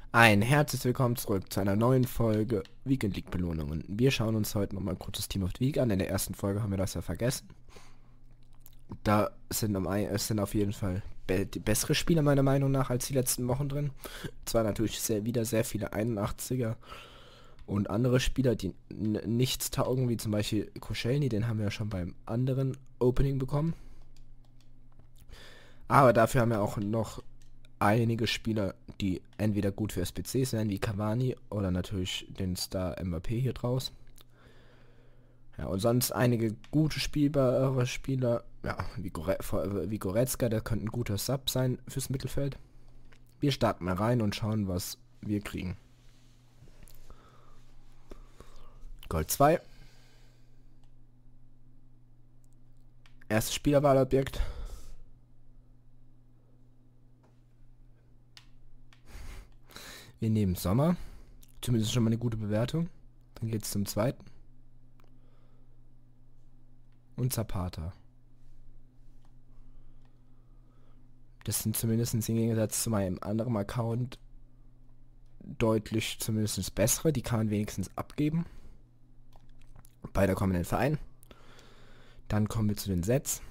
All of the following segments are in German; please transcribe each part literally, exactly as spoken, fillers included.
Ein herzliches Willkommen zurück zu einer neuen Folge Weekend League Belohnungen. Wir schauen uns heute nochmal kurz das Team of the Week an. In der ersten Folge haben wir das ja vergessen. Da sind, am, es sind auf jeden Fall be die bessere Spieler meiner Meinung nach als die letzten Wochen drin. Zwar natürlich sehr, wieder sehr viele einundachtziger und andere Spieler, die nichts taugen, wie zum Beispiel Koscielny, den haben wir ja schon beim anderen Opening bekommen. Aber dafür haben wir auch noch einige Spieler, die entweder gut für S P Cs wären, wie Cavani oder natürlich den Star M V P hier draus. Ja, und sonst einige gute spielbare Spieler, ja, wie, Gore wie Goretzka, der könnte ein guter Sub sein fürs Mittelfeld. Wir starten mal rein und schauen, was wir kriegen. Gold zwei. Erstes Spielerwahlobjekt. Wir nehmen Sommer. Zumindest schon mal eine gute Bewertung. Dann geht es zum zweiten. Und Zapata. Das sind zumindest im Gegensatz zu meinem anderen Account deutlich zumindest bessere. Die kann man wenigstens abgeben. Beide kommen in den Verein. Dann kommen wir zu den Sets.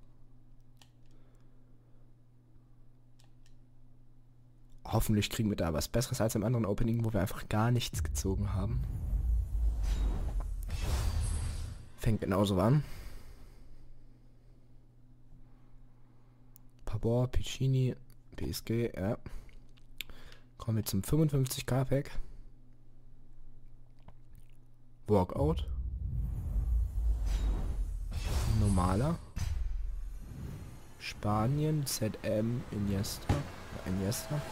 Hoffentlich kriegen wir da was Besseres als im anderen Opening, wo wir einfach gar nichts gezogen haben. Fängt genauso an. Pavor, Piccini, P S G, ja. Kommen wir zum fünfundfünfzig K Pack. Walkout. Normaler. Spanien, Z M, Iniesta. Iniesta.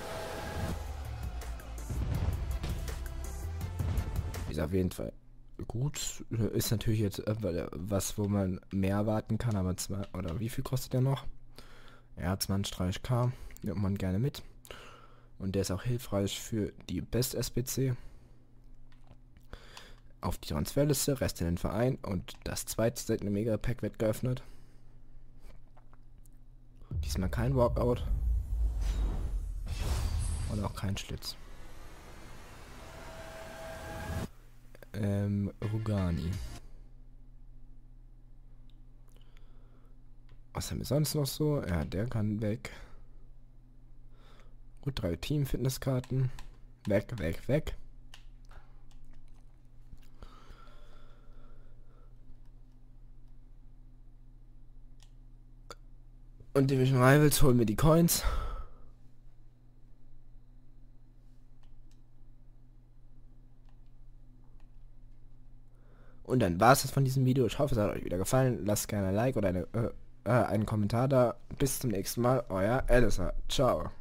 Ist auf jeden Fall gut. Ist natürlich jetzt äh, was, wo man mehr erwarten kann, aber zwei, oder wie viel kostet der noch? Ja, zwanzig, dreißig K. Nimmt man gerne mit. Und der ist auch hilfreich für die Best S P C. Auf die Transferliste, Rest in den Verein und das zweite seltene Mega Pack wird geöffnet. Diesmal kein Walkout. Und auch kein Schlitz. Ähm, Rugani. Was haben wir sonst noch so? Ja, der kann weg. Gut, drei Team-Fitnesskarten. Weg, weg, weg. Und Division Rivals holen wir die Coins. Und dann war es das von diesem Video. Ich hoffe, es hat euch wieder gefallen. Lasst gerne ein Like oder eine, äh, äh, einen Kommentar da. Bis zum nächsten Mal. Euer Alistair. Ciao.